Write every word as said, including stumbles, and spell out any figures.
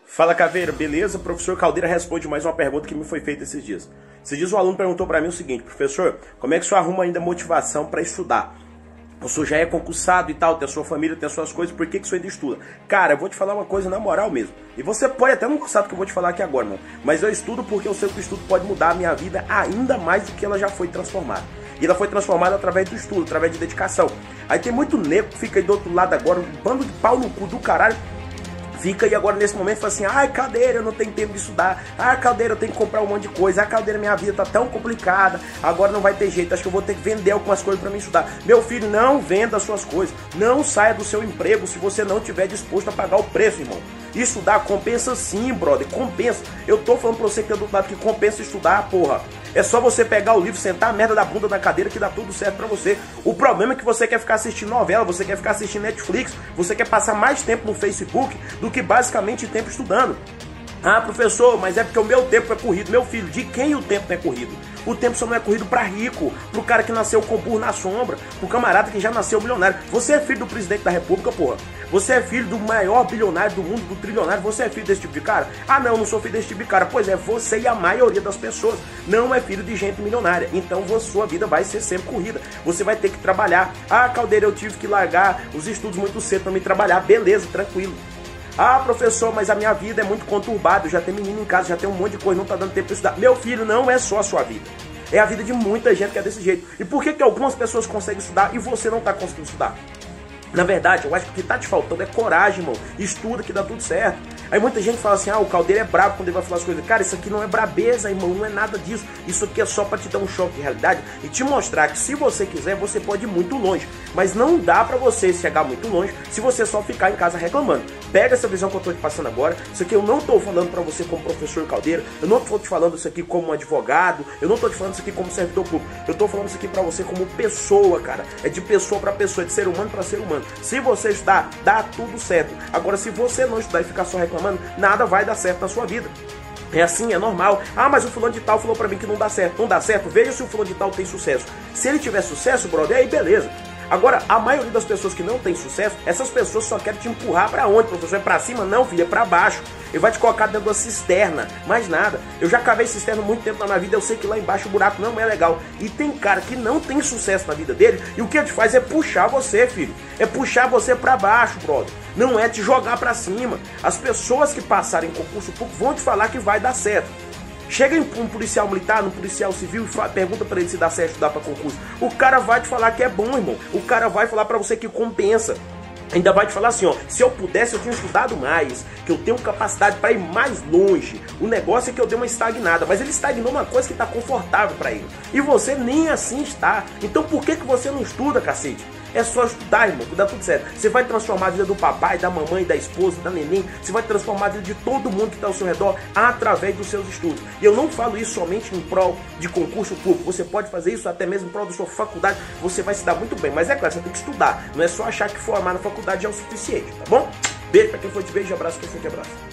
Fala, Caveira, beleza? O professor Caldeira responde mais uma pergunta que me foi feita esses dias. Esses dias um aluno perguntou para mim o seguinte: professor, como é que o senhor arruma ainda motivação para estudar? O senhor já é concursado e tal, tem a sua família, tem as suas coisas, por que que o senhor ainda estuda? Cara, eu vou te falar uma coisa na moral mesmo. E você pode até não gostar do que eu vou te falar aqui agora, não. Mas eu estudo porque eu sei que o estudo pode mudar a minha vida ainda mais do que ela já foi transformada. E ela foi transformada através do estudo, através de dedicação. Aí tem muito nego que fica aí do outro lado agora, um bando de pau no cu do caralho. Fica aí agora nesse momento e fala assim: ai, Caldeira, eu não tenho tempo de estudar. Ai, Caldeira, eu tenho que comprar um monte de coisa. Ai, Caldeira, minha vida tá tão complicada. Agora não vai ter jeito, acho que eu vou ter que vender algumas coisas para mim estudar. Meu filho, não venda as suas coisas. Não saia do seu emprego se você não estiver disposto a pagar o preço, irmão. Estudar compensa sim, brother, compensa. Eu tô falando pra você que é do outro lado que compensa estudar, porra. É só você pegar o livro, sentar a merda da bunda na cadeira que dá tudo certo pra você. O problema é que você quer ficar assistindo novela, você quer ficar assistindo Netflix, você quer passar mais tempo no Facebook do que basicamente tempo estudando. Ah, professor, mas é porque o meu tempo é corrido. Meu filho, de quem o tempo não é corrido? O tempo só não é corrido pra rico, pro cara que nasceu com burro na sombra, pro camarada que já nasceu milionário. Você é filho do presidente da república, porra. Você é filho do maior bilionário do mundo, do trilionário. Você é filho desse tipo de cara? Ah, não, não sou filho desse tipo de cara. Pois é, você e a maioria das pessoas não é filho de gente milionária. Então a sua vida vai ser sempre corrida. Você vai ter que trabalhar. Ah, Caldeira, eu tive que largar os estudos muito cedo pra me trabalhar. Beleza, tranquilo. Ah, professor, mas a minha vida é muito conturbada, eu já tenho menino em casa, já tenho um monte de coisa, não tá dando tempo pra estudar. Meu filho, não é só a sua vida. É a vida de muita gente que é desse jeito. E por que que algumas pessoas conseguem estudar e você não tá conseguindo estudar? Na verdade, eu acho que o que tá te faltando é coragem, irmão. Estuda que dá tudo certo. Aí muita gente fala assim: ah, o Caldeira é brabo quando ele vai falar as coisas. Cara, isso aqui não é brabeza, irmão, não é nada disso. Isso aqui é só pra te dar um choque de realidade e te mostrar que se você quiser, você pode ir muito longe. Mas não dá pra você chegar muito longe se você só ficar em casa reclamando. Pega essa visão que eu tô te passando agora. Isso aqui eu não tô falando pra você como professor Caldeira. Eu não tô te falando isso aqui como um advogado. Eu não tô te falando isso aqui como servidor público. Eu tô falando isso aqui pra você como pessoa, cara. É de pessoa pra pessoa, é de ser humano pra ser humano. Se você estudar, dá tudo certo. Agora, se você não estudar e ficar só reclamando, nada vai dar certo na sua vida. É assim, é normal. Ah, mas o fulano de tal falou pra mim que não dá certo. Não dá certo? Veja se o fulano de tal tem sucesso. Se ele tiver sucesso, brother, aí beleza. Agora, a maioria das pessoas que não tem sucesso, essas pessoas só querem te empurrar pra onde, professor? É pra cima? Não, filho, é pra baixo. Ele vai te colocar dentro de uma cisterna, mais nada. Eu já cavei cisterna muito tempo na minha vida, eu sei que lá embaixo o buraco não é legal. E tem cara que não tem sucesso na vida dele, e o que ele faz é puxar você, filho. É puxar você pra baixo, brother. Não é te jogar pra cima. As pessoas que passarem em concurso público vão te falar que vai dar certo. Chega em um policial militar, um policial civil e fala, pergunta pra ele se dá certo estudar pra concurso. O cara vai te falar que é bom, irmão. O cara vai falar pra você que compensa. Ainda vai te falar assim, ó, se eu pudesse eu tinha estudado mais, que eu tenho capacidade para ir mais longe. O negócio é que eu dei uma estagnada, mas ele estagnou uma coisa que tá confortável para ele. E você nem assim está. Então por que que você não estuda, cacete? É só estudar, irmão, que dá tudo certo. Você vai transformar a vida do papai, da mamãe, da esposa, da neném. Você vai transformar a vida de todo mundo que está ao seu redor através dos seus estudos. E eu não falo isso somente em prol de concurso público. Você pode fazer isso até mesmo em prol da sua faculdade. Você vai se dar muito bem. Mas é claro, você tem que estudar. Não é só achar que formar na faculdade é o suficiente, tá bom? Beijo pra quem for de beijo, abraço pra quem for de abraço.